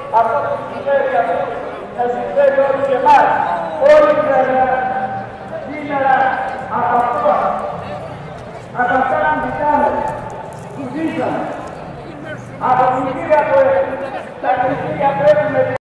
αυτό που συμφέρει αυτό, θα συμφέρει όλους και εμάς. Όλοι σήμερα από αυτό, από αυτά να κοιτάμε, που ζήσαμε, από την κυρία που τα κριτήρια πρέπει